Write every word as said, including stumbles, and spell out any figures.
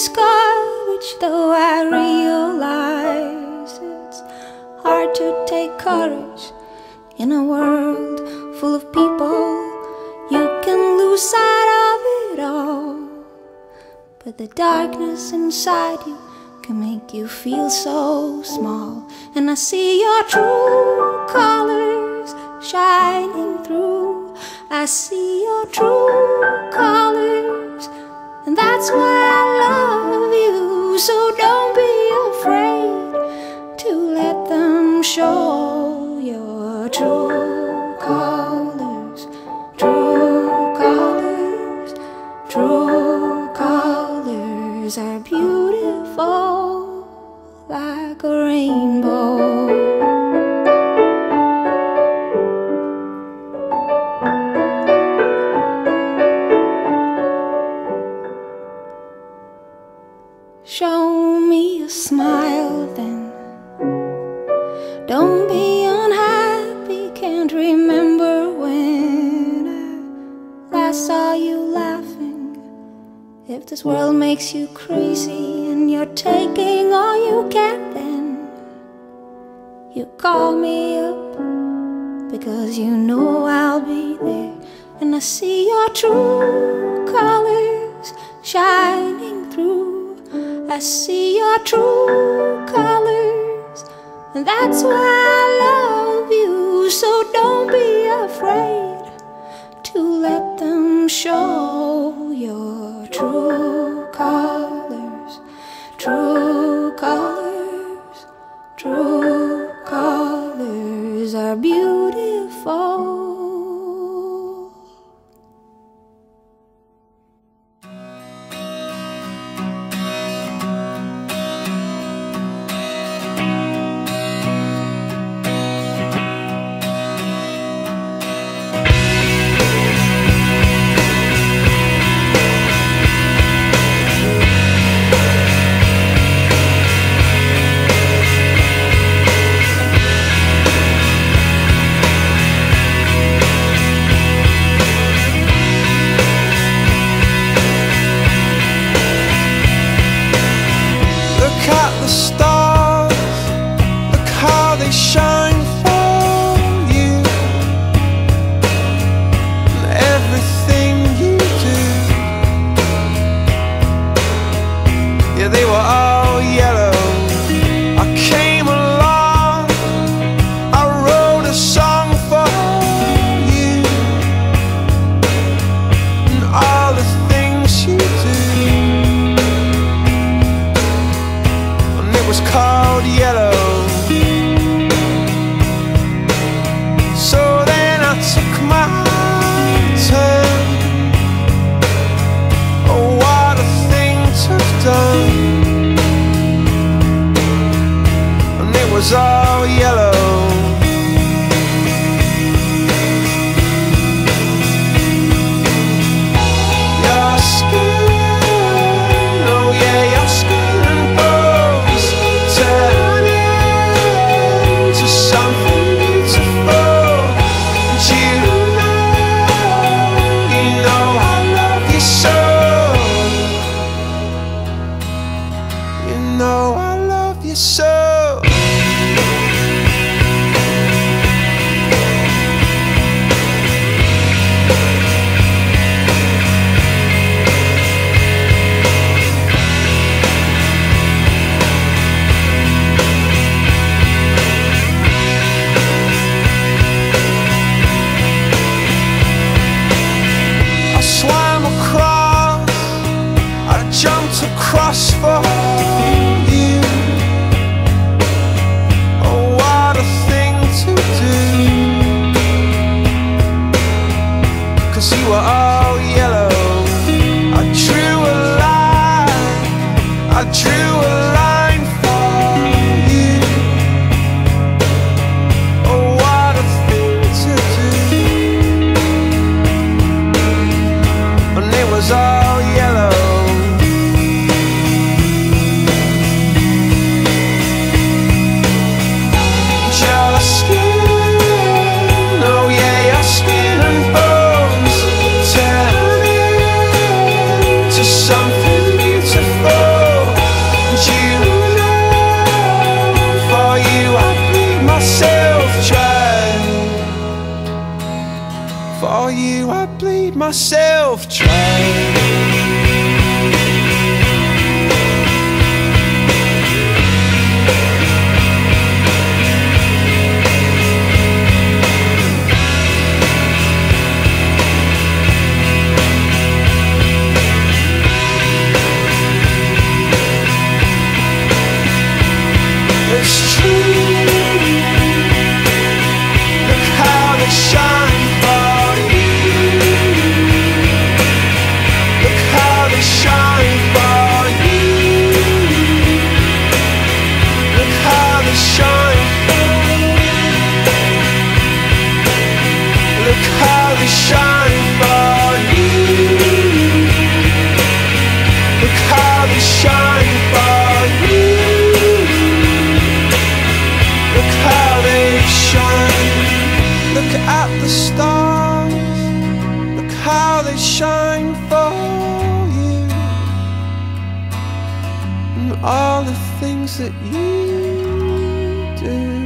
discouraged, though I realize it's hard to take courage in a world full of people. You can lose sight of it all, but the darkness inside you can make you feel so small. And I see your true colors shining through. I see your true colors, and that's why I love you. So don't be afraid to let them show your true colors. True colors, true colors are beautiful like a rainbow. Show me a smile then. Don't be unhappy, can't remember when I last saw you laughing. If this world makes you crazy and you're taking all you can, then you call me up, because you know I'll be there. And I see your true colors shining through. I see your true colors, and that's why I love you. So don't be afraid to let them show your true colors. True colors, true colors are beautiful. Shine for you, and everything you do. Yeah, they were all yellow. I came along, I wrote a song for you, and all the things you do, and it was called Yellow. Took my turn. Oh, what a thing to have done. And it was all yellow. Your skin, oh yeah, your skin and bones turn into something beautiful. No, I love you so. I swam across, I jumped across for you. Oh, what a thing to do, 'cause you were all yellow. I drew a line, I drew a line for you. Oh, what a thing to do, and it was all yellow. Something beautiful. myself try. It's true. Look how they shine for you. Look how they shine for you. Look how they shine for you. Look how they shine for you. Look how they shine for you. Look how they shine. Look at the stars. Look how they shine for you. And all the things that you do.